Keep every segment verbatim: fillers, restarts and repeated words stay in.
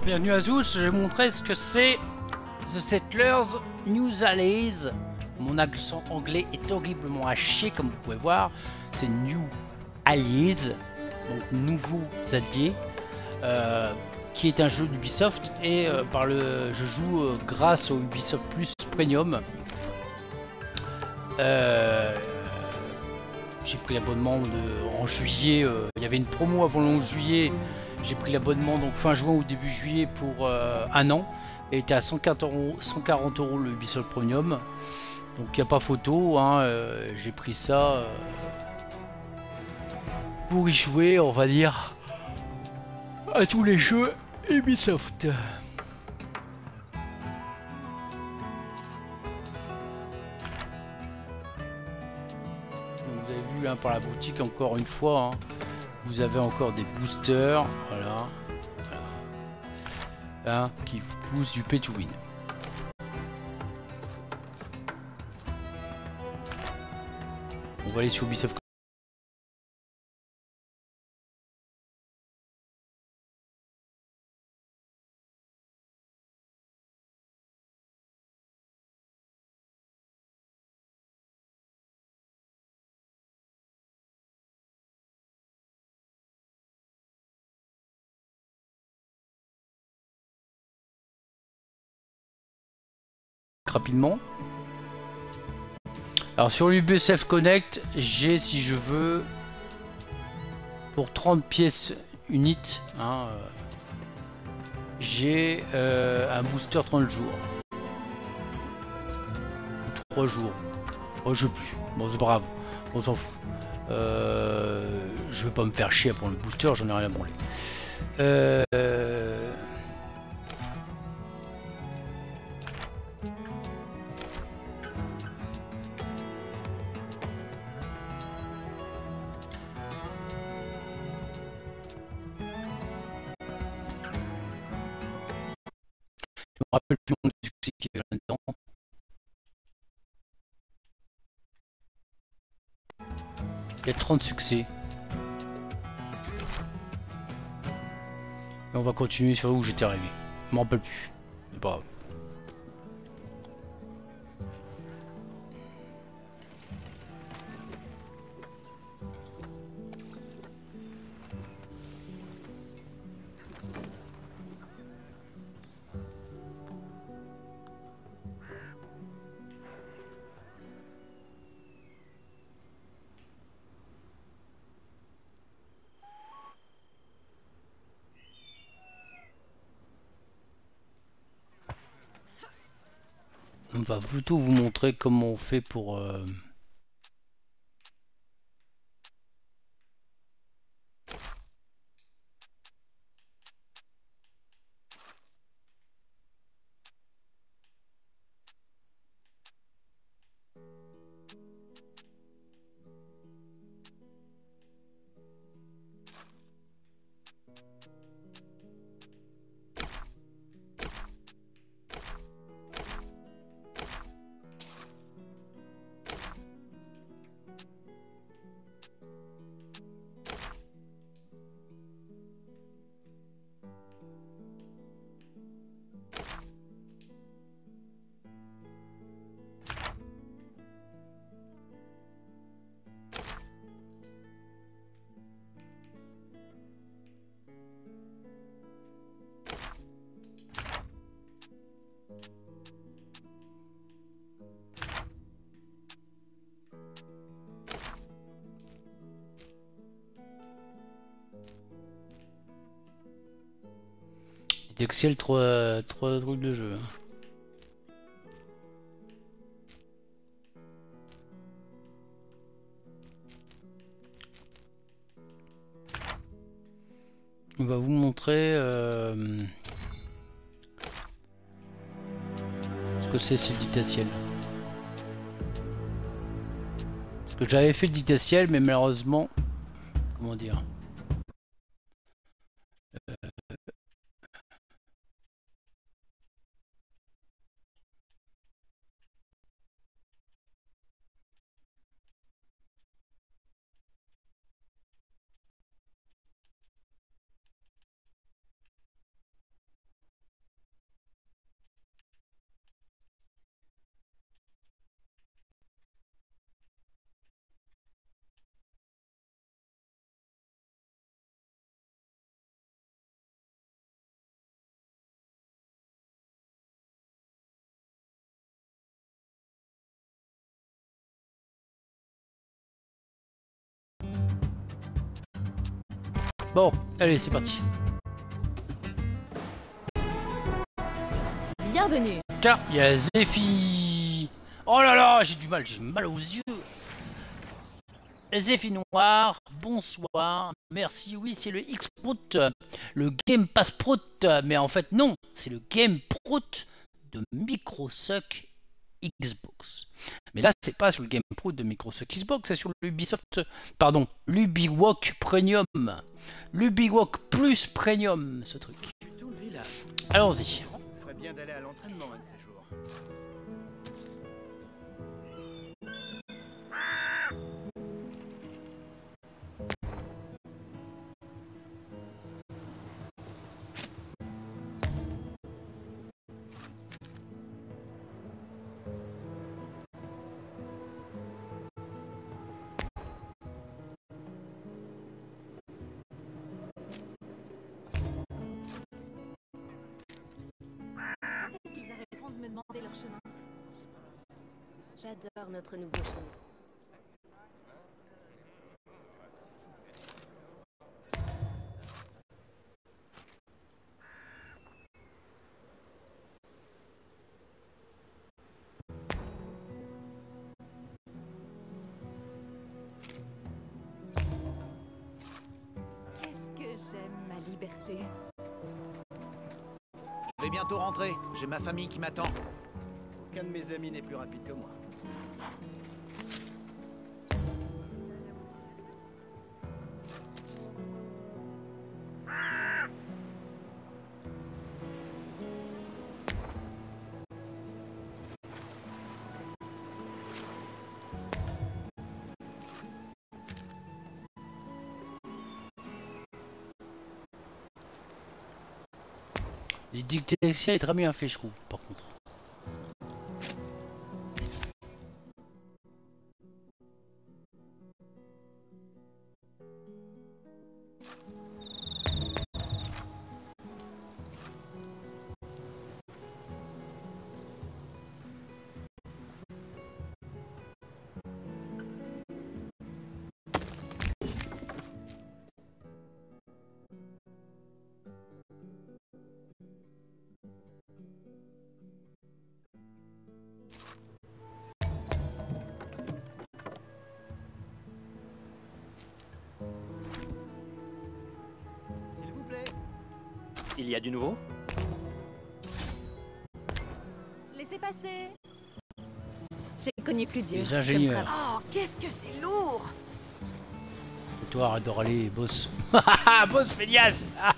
Bienvenue à tous, je vais vous montrer ce que c'est The Settlers New Allies. Mon accent anglais est horriblement à chier comme vous pouvez voir. C'est New Allies, donc nouveaux alliés, euh, qui est un jeu d'Ubisoft et euh, par le, je joue euh, grâce au Ubisoft Plus Premium. Euh, j'ai pris l'abonnement en juillet, euh, il y avait une promo avant le onze juillet. J'ai pris l'abonnement donc fin juin ou début juillet pour euh, un an et était à cent quarante euros le Ubisoft Premium. Donc il n'y a pas photo, hein, euh, j'ai pris ça euh, pour y jouer, on va dire, à tous les jeux Ubisoft. Donc, vous avez vu hein, par la boutique encore une fois. Hein, vous avez encore des boosters, voilà, voilà. Hein, qui vous poussent du pay to win. On va aller sur Ubisoft. Rapidement. Alors sur l'Ubisoft Connect, j'ai si je veux pour trente pièces uniques, hein, euh, j'ai euh, un booster trente jours. Ou trois jours. Oh, je sais plus. Bon c'est pas grave, on s'en fout. Euh, je vais pas me faire chier pour le booster, j'en ai rien à branler. Euh, Je me rappelle plus le nom du succès qu'il y avait là-dedans. Il y a trente succès. Et on va continuer sur où j'étais arrivé. Je me rappelle plus. C'est pas grave. On va plutôt vous montrer comment on fait pour... Euh... Excel, trois, trois trucs de jeu. On va vous montrer euh, ce que c'est, c'est le dictatiel. Parce que j'avais fait le dictatiel, mais malheureusement, comment dire, euh, Bon, allez, c'est parti. Bienvenue. Tiens, il y a Zéphi. Oh là là, j'ai du mal, j'ai mal aux yeux. Zéphi Noir, bonsoir. Merci, oui, c'est le X-Prout, le Game Pass Prout. Mais en fait, non, c'est le Game Prout de Microsoft Xbox. Mais là, c'est pas sur le Game Prout de Microsoft Xbox, c'est sur l'Ubisoft, pardon, l'Ubiwalk Premium. L'Ubiwalk Plus Premium, ce truc. Allons-y. Il ferait bien d'aller à l'entraînement un de ces jours. Est-ce qu'ils arrêteront de me demander leur chemin? J'adore notre nouveau chemin. Qu'est-ce que j'aime ma liberté. Je vais bientôt rentrer. J'ai ma famille qui m'attend. Aucun de mes amis n'est plus rapide que moi. Les dictations est très bien fait, je trouve, par contre. S'il vous plaît. Il y a du nouveau? Laissez passer. J'ai connu plus dur. Les ingénieurs. comme travail. Oh, qu'est-ce que c'est lourd. Et toi, arrête de râler, boss. Boss feignasse. Ah.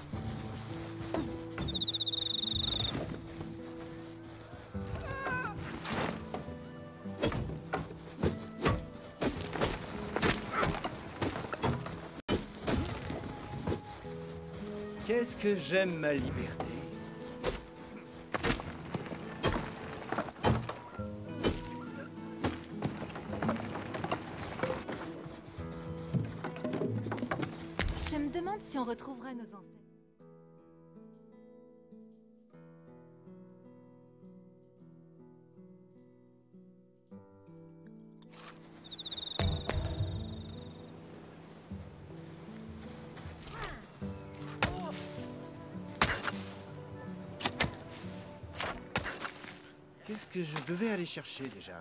Qu'est-ce que j'aime ma liberté. Je me demande si on retrouvera nos ancêtres. Qu'est-ce que je devais aller chercher déjà?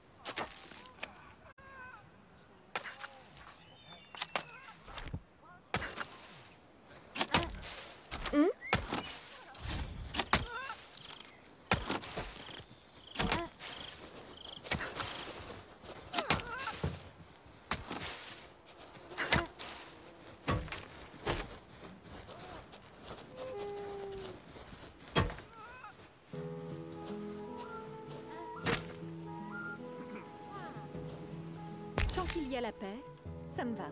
Tant qu'il y a la paix, ça me va.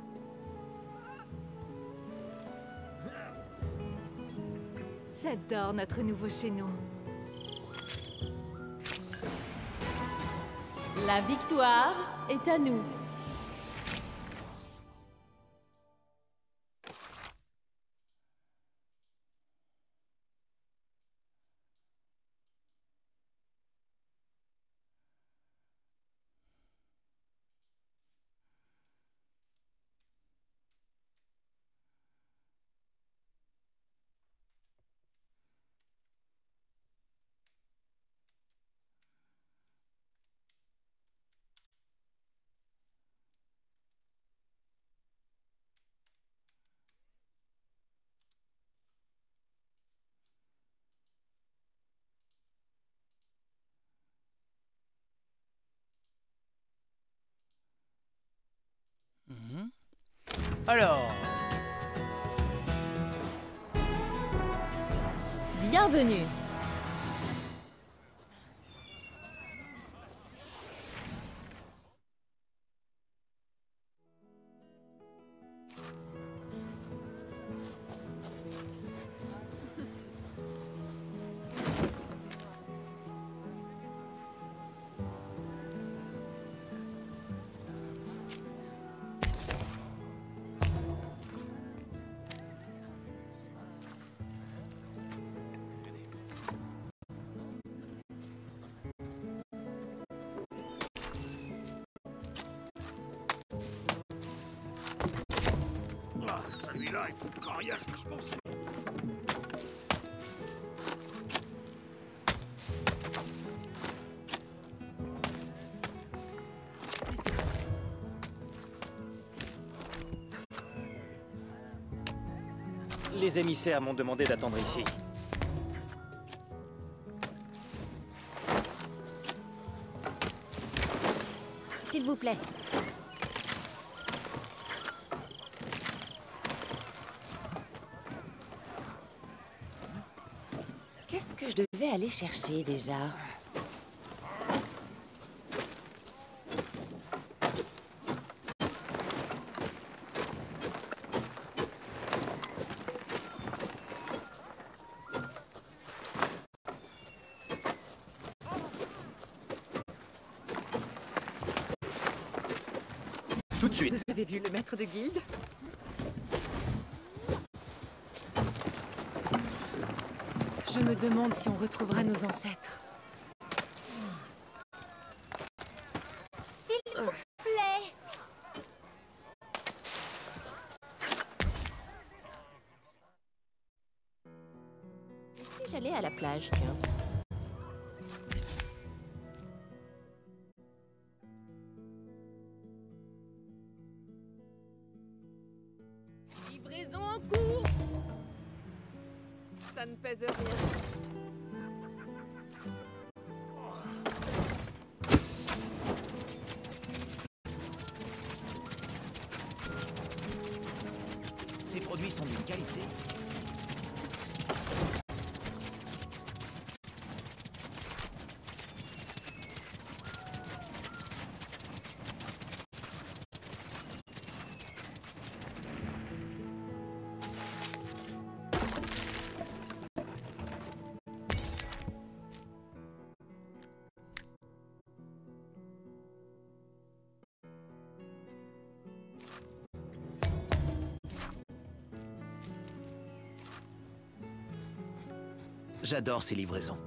J'adore notre nouveau chez nous. La victoire est à nous. Alors, Bienvenue. Ah, celui-là est plus coriace que je pensais. Les émissaires m'ont demandé d'attendre ici. S'il vous plaît. Qu'est-ce que je devais aller chercher déjà? Tout de suite. Vous avez vu le maître de guilde? Je me demande si on retrouvera nos ancêtres. S'il vous plaît. Et si j'allais à la plage, tiens? Livraison en cours! Ça ne pèse rien. Ces produits sont d'une qualité. J'adore ces livraisons.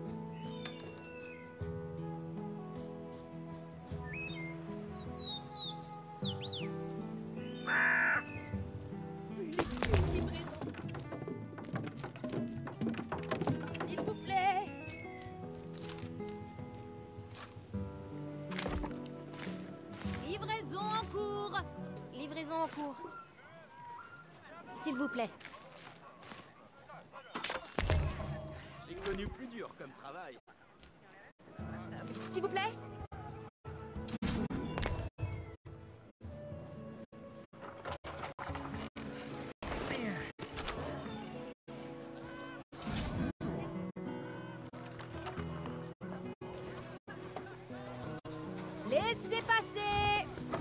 S'il vous plaît. Livraison en cours. Livraison en cours. S'il vous plaît. J'ai connu plus dur comme travail. S'il vous plaît? Laissez passer.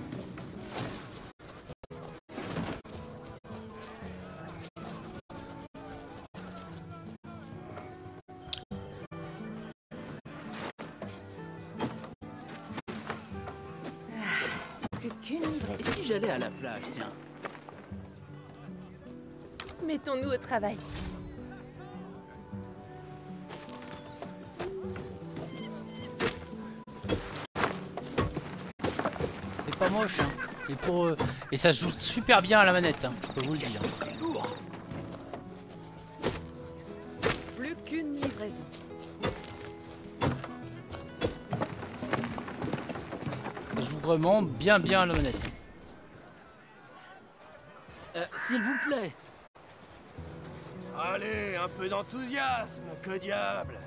Plus qu'une livraison. Et si j'allais à la plage, tiens? Mettons-nous au travail. c'est pas moche. Hein. Et, pour, euh, et ça se joue super bien à la manette, hein, je peux vous le dire. C'est lourd. Plus qu'une livraison. Ça se joue vraiment bien bien à la manette. Euh, S'il vous plaît. Allez, un peu d'enthousiasme, que diable!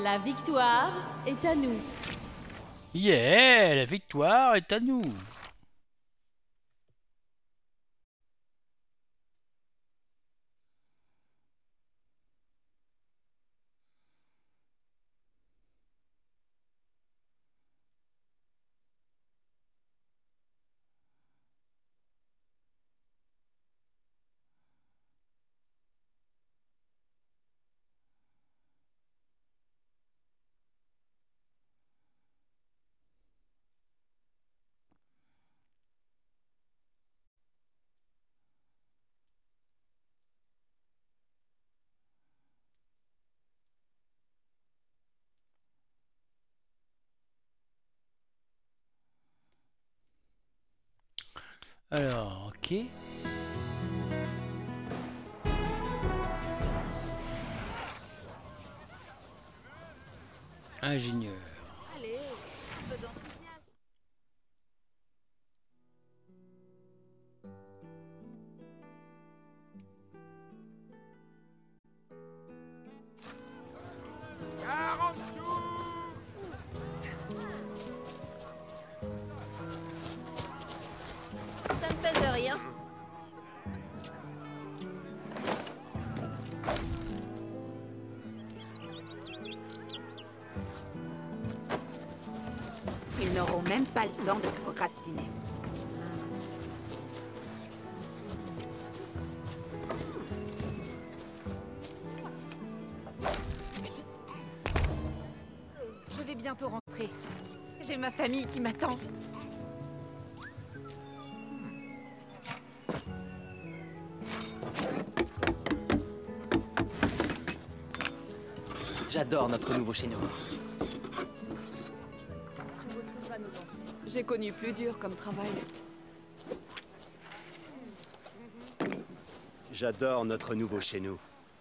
La victoire est à nous. Yeah, la victoire est à nous. Alors, ok. Ingénieur. Allez, un peu d'enthousiasme. Ça ne pèse rien. Ils n'auront même pas le temps de procrastiner. Je vais bientôt rentrer. J'ai ma famille qui m'attend. J'adore notre nouveau chez nous. J'ai connu plus dur comme travail. J'adore notre nouveau chez nous.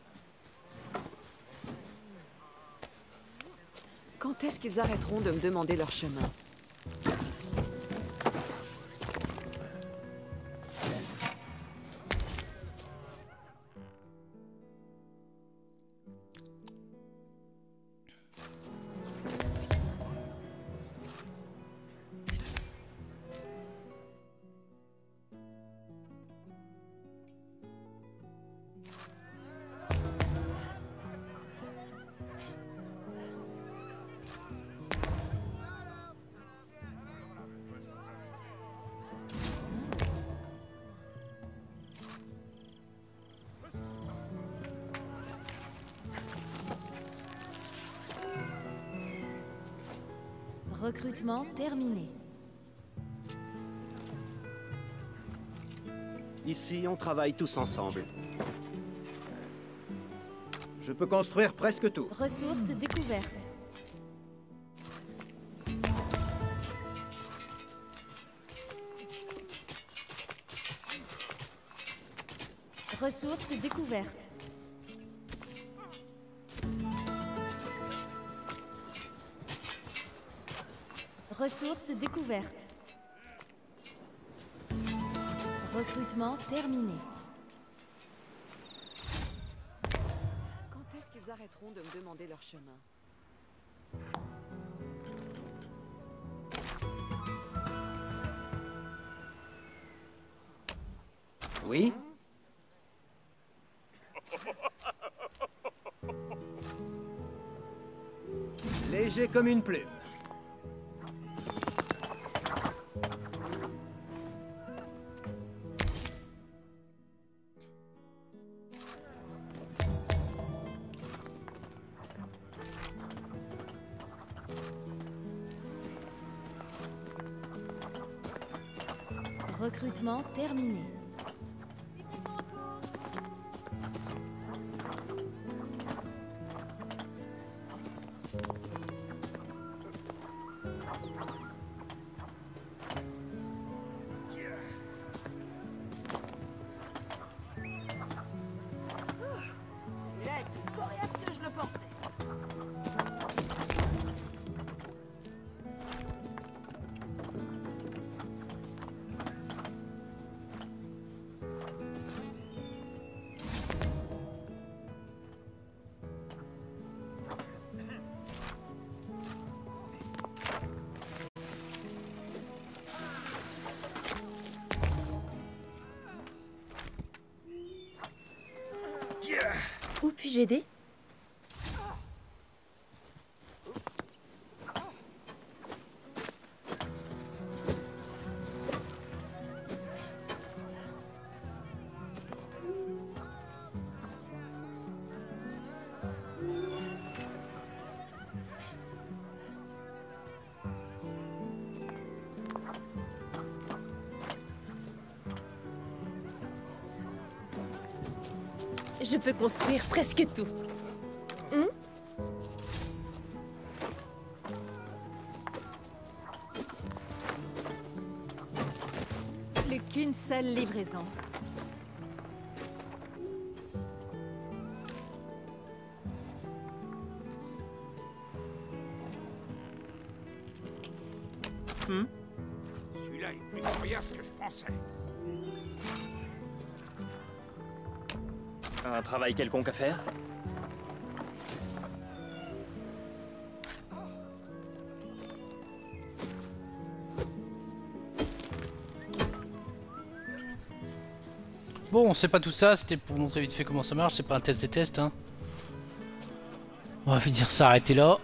Quand est-ce qu'ils arrêteront de me demander leur chemin? Recrutement terminé. Ici, on travaille tous ensemble. Je peux construire presque tout. Ressources découvertes. Ressources découvertes. Ressources découvertes. Recrutement terminé. Quand est-ce qu'ils arrêteront de me demander leur chemin? Oui? Léger comme une plume. Recrutement terminé. Il est plus coriace que je le pensais. Puis-je aider? Je peux construire presque tout. Hmm? Plus qu'une seule livraison. Hmm? Celui-là est plus coriace que je pensais. Un travail quelconque à faire? Bon, c'est pas tout ça, c'était pour vous montrer vite fait comment ça marche, c'est pas un test des tests. Hein. On va finir s'arrêter là.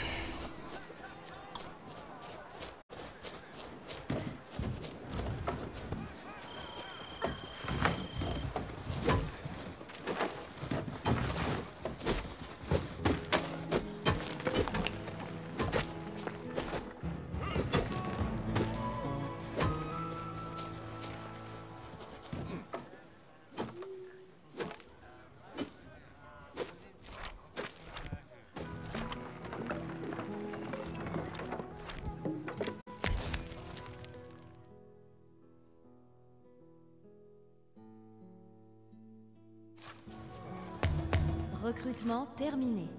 Recrutement terminé.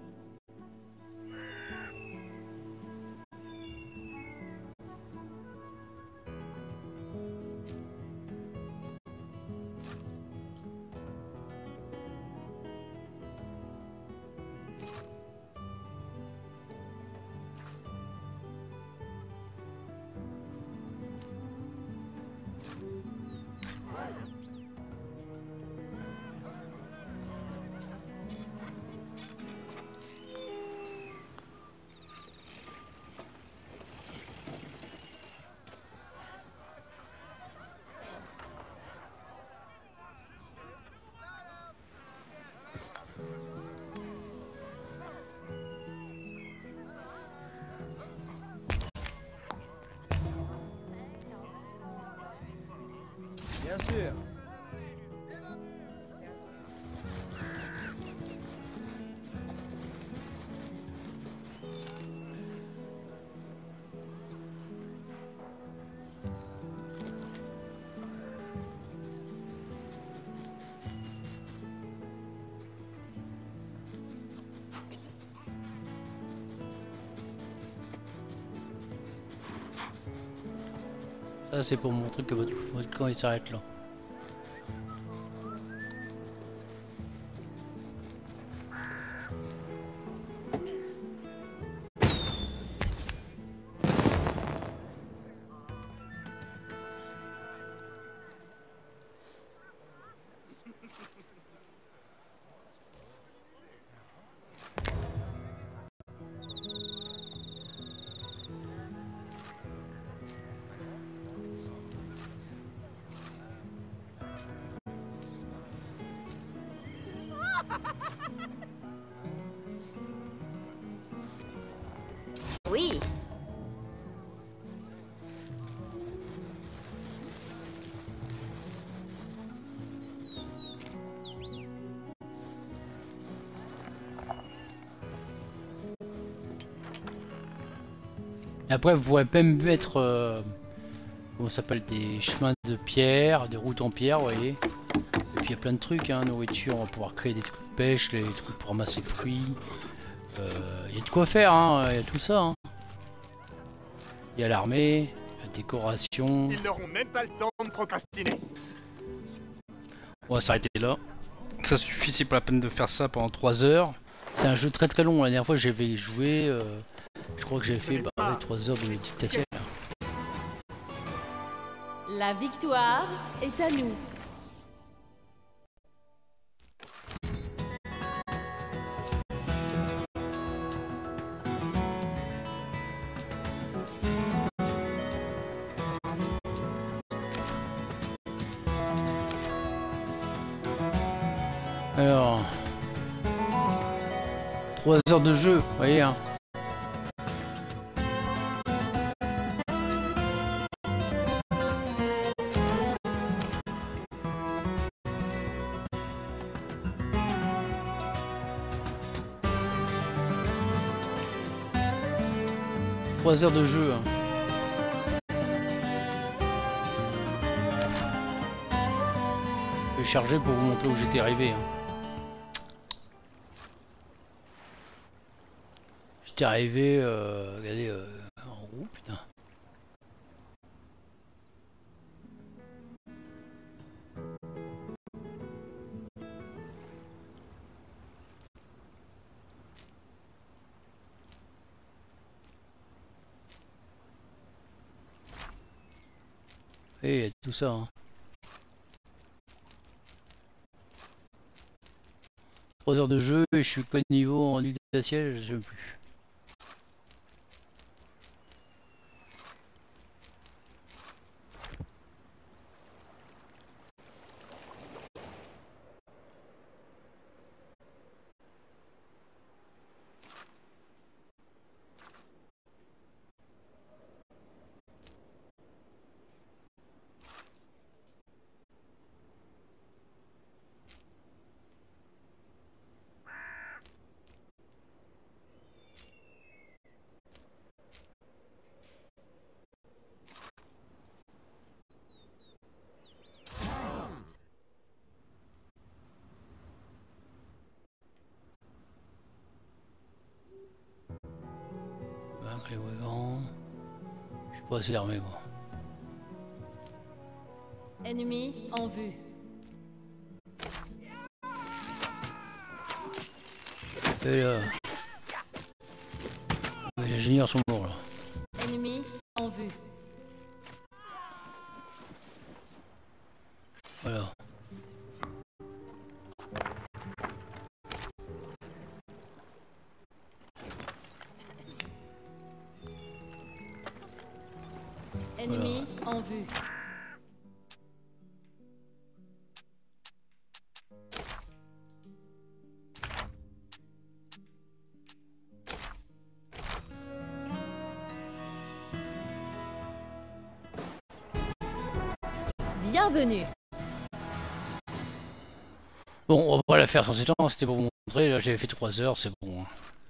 Bien sûr. Ça c'est pour montrer que votre, votre camp il s'arrête là. Oui. Et après vous pourrez même mettre euh, comment ça s'appelle, des chemins de pierre, des routes en pierre, vous voyez. Et puis il y a plein de trucs, hein, nourriture, on va pouvoir créer des trucs de pêche, les trucs pour ramasser les fruits. Il euh, y a de quoi faire, hein, il y a tout ça. Hein. Il y a l'armée, la décoration. Ils n'auront même pas le temps de procrastiner. On va s'arrêter là. Ça suffit, c'est pas la peine de faire ça pendant trois heures. C'est un jeu très très long. La dernière fois j'avais joué, euh, je crois que j'avais fait bah, ouais, trois heures de méditation. La victoire est à nous. Alors... trois heures de jeu, vous voyez hein. trois heures de jeu. Hein. Je vais charger pour vous montrer où j'étais arrivé. Hein. J'étais arrivé, euh, regardez, euh, en roue, putain. Et il y a tout ça. Hein. trois heures de jeu et je suis quoi de niveau en huile d'acier, je sais plus. Les brigands. Je suis pas assez armé moi. Ennemi en vue. Et là. Les ingénieurs sont morts là. Ennemi en vue. Voilà. Ennemi en vue. Bienvenue. Bon, on va pas la faire sans ces temps, c'était pour vous montrer, là j'avais fait trois heures, c'est bon.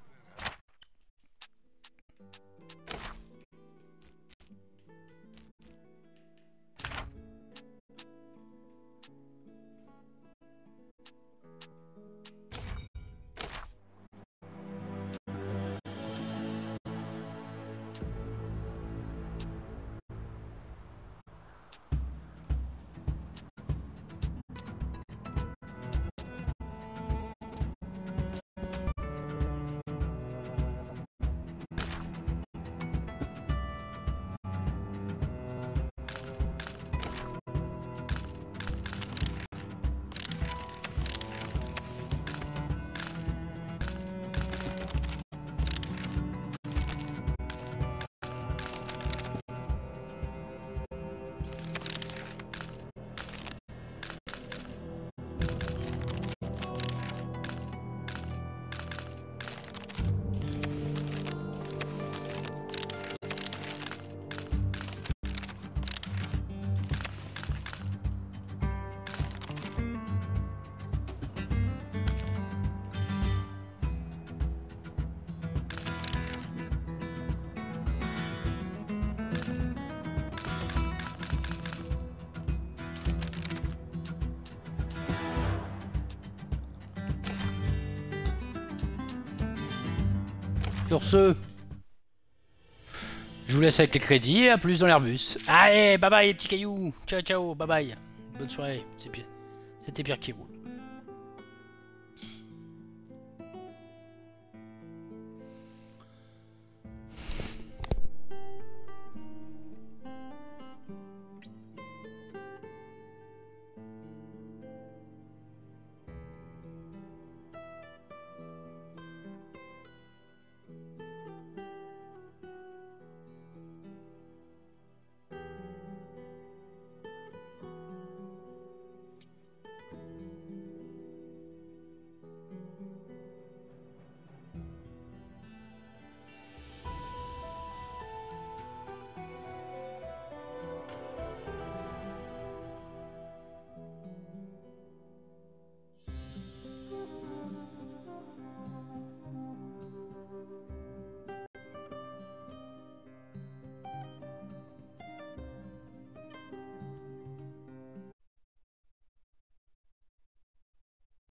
Sur ce, je vous laisse avec les crédits et à plus dans l'Airbus. Allez, bye bye les petits cailloux. Ciao, ciao, bye bye. Bonne soirée. C'était Pierre qui roule.